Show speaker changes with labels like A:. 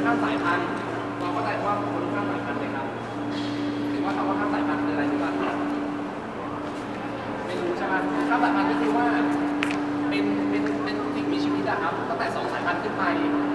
A: ข้ามสายพันธุ์เราเข้าใจว่าบุคคลข้ามสายพันธุ์ไหมครับหรือว่าคำว่าข้ามสายพันธุ์คืออะไรที่ว่าไม่รู้ใช่ไหมข้ามสายพันธุ์ก็คือว่าเป็นสิ่งมีชีวิตอะครับตั้งแต่2 สายพันธุ์ขึ้นไป